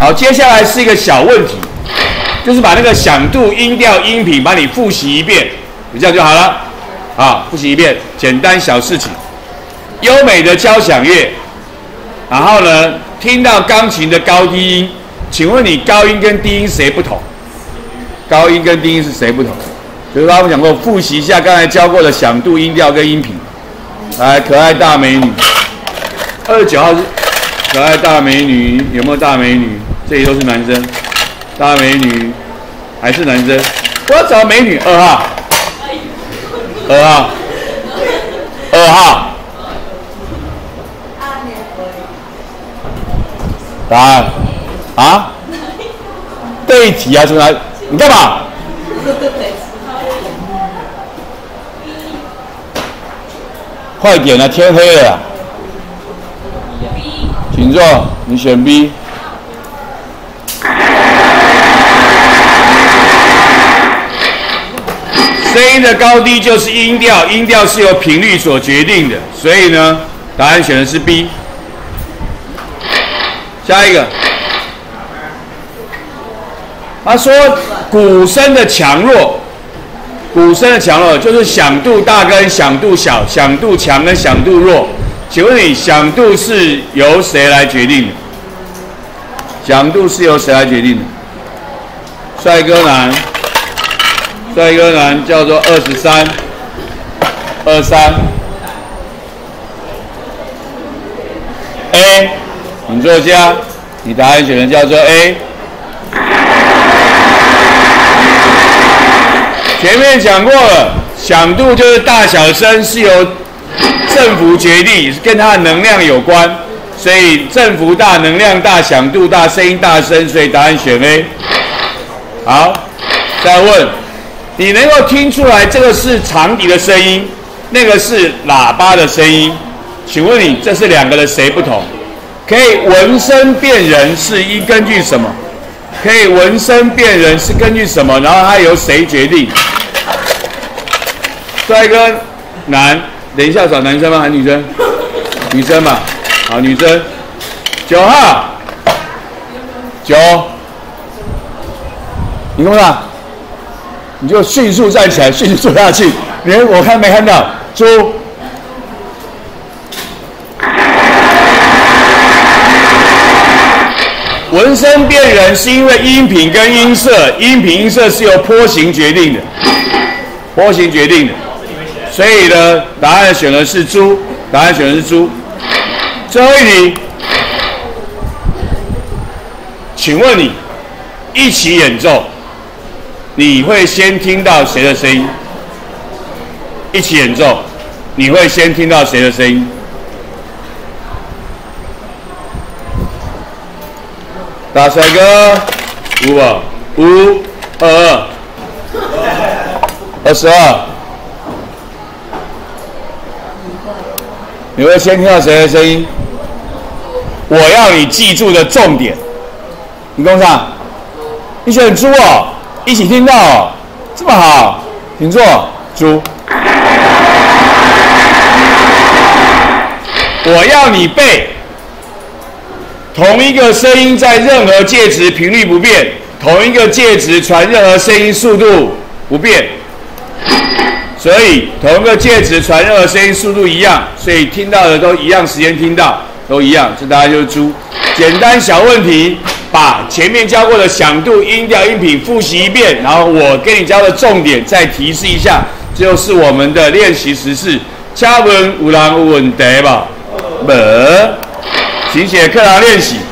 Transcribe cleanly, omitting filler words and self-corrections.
好，接下来是一个小问题，就是把那个响度、音调、音频把你复习一遍，这样就好了。好，复习一遍，简单小事情。优美的交响乐，然后呢，听到钢琴的高低音，请问你高音跟低音谁不同？高音跟低音是谁不同？就是他们讲过，复习一下刚才教过的响度、音调跟音频。来，可爱大美女，29号是可爱大美女，有没有大美女？这里都是男生，大美女还是男生？我要找美女，2号，2号，2号。答案啊？对题啊，是不是？你干嘛？快点啊，天黑了啊。请坐，你选 B。声音的高低就是音调，音调是由频率所决定的，所以呢，答案选的是 B。下一个，他说鼓声的强弱，鼓声的强弱就是响度大跟响度小，响度强跟响度弱。请问你响度是由谁来决定的？响度是由谁来决定的？帅哥男，帅哥男叫做23，A。你作家，你答案选的叫做 A。前面讲过了，响度就是大小声是由振幅决定，跟它的能量有关，所以振幅大、能量大、响度大、声音大声，所以答案选 A。好，再问，你能够听出来这个是长笛的声音，那个是喇叭的声音，请问你这是两个的谁不同？可以闻声辨人是根据什么？可以闻声辨人是根据什么？然后它由谁决定？帅哥男，等一下找男生吗？还是女生？女生嘛，好，女生。9号，9，你看到？你就迅速站起来，迅速坐下去。连我看没看到？猪。闻声辨人是因为音频跟音色，音频音色是由波形决定的，波形决定的，所以呢，答案选的是猪，答案选的是猪。最后一题，请问你一起演奏，你会先听到谁的声音？一起演奏，你会先听到谁的声音？大帅哥，5、22，你会先听到谁的声音？我要你记住的重点，你跟我上，你选猪哦，一起听到哦，这么好，请坐，猪。我要你背。同一个声音在任何介质频率不变，同一个介质传任何声音速度不变，所以同一个介质传任何声音速度一样，所以听到的都一样，时间听到都一样，这答案就是猪。简单小问题，把前面教过的响度、音调、音频复习一遍，然后我给你教的重点再提示一下，这就是我们的练习时事。请问有人有问题吧？没。请写课堂练习。